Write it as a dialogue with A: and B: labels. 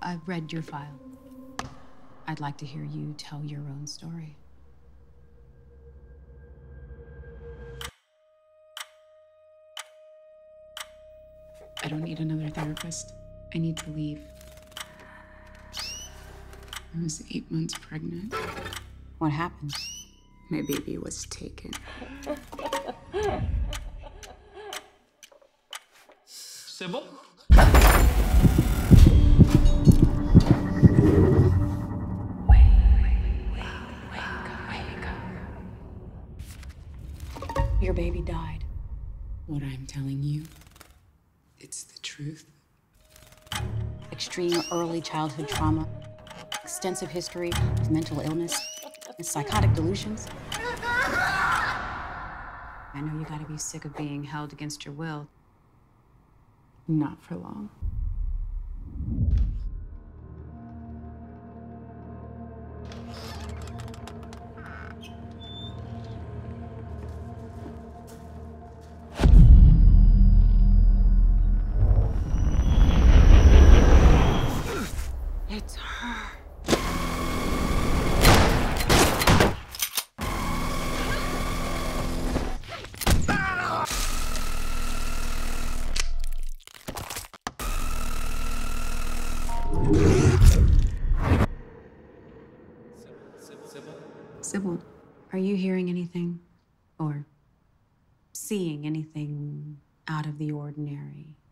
A: I've read your file. I'd like to hear you tell your own story. I don't need another therapist. I need to leave. I was 8 months pregnant.
B: What happened?
A: My baby was taken.
C: Sybil?
B: Your baby died.
A: What I'm telling you, it's the truth.
B: Extreme early childhood trauma, extensive history of mental illness, and psychotic delusions. I know you gotta be sick of being held against your will.
A: Not for long. It's her. Sybil, are you hearing anything? Or seeing anything out of the ordinary?